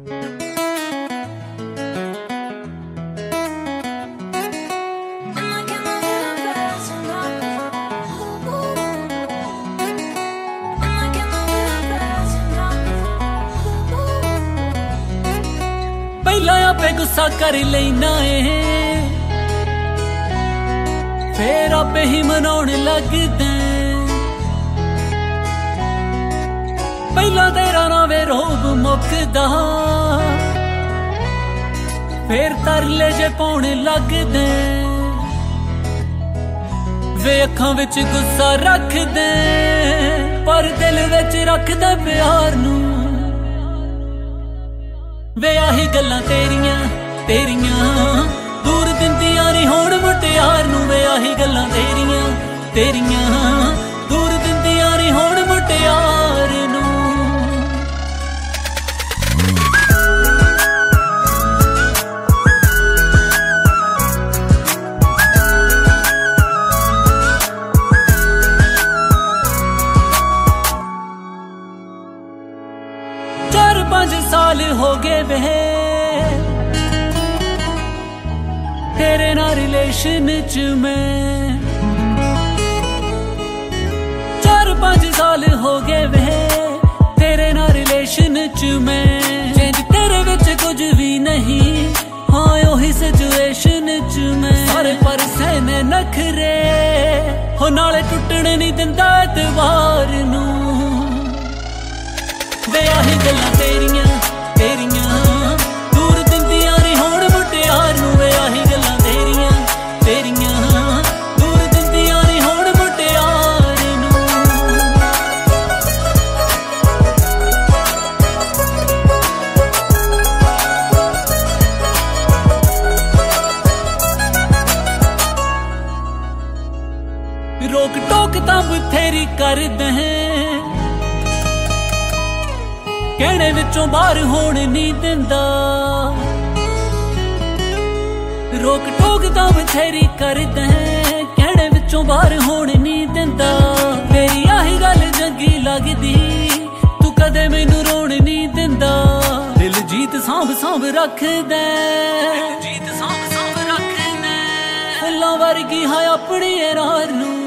पहला आपे गुस्सा कर लेना है, फिर आपे ही मनाउण लगदे। पहला तेरा ना वे रोब मुकदा, फिर तरले जे पाउण लगदे। वे अखां विच गुस्सा रखदे, पर दिल विच रखदे प्यार नूं। वे आही गल्लां तेरियां तेरियां दूर दिंदियां नी होण मुटियार नूं। वे आही गल्लां तेरियां तेरियां दूर दिंदियां नी होण मुटियार नूं। चार 5 साल हो गए वे तेरे ना रिलेशन च मैं। 4 5 साल हो गए वे तेरे ना रिलेशन च मैं। चेंज तेरे विच कुछ भी नहीं, हाँ ओही सिचुएशन च मैं। सारे पर सहने नखरे हो, नाले टुटण नहीं दिंदा एतबार नूं। वे आही गल्लां तेरियां तेरियां दूर दिंदियां नी होण मुटियार नूं। वे आही गल्लां तेरियां तेरियां दूर दिंदियां नी होण मुटियार नूं। रोक टोक तां बथेरी करदे, कहने विचों बाहर होण नहीं दिंदा। रोक टोक तां बथेरी करदा, कहने विचों बाहर होण नहीं दिंदा। तेरी आही गल चंगी लगदी, तू कदे मैनू रोण नहीं दिंदा। दिल जीत सांभ सांभ रखदा, फुल्लां वर्गी है अपनी राह नूं।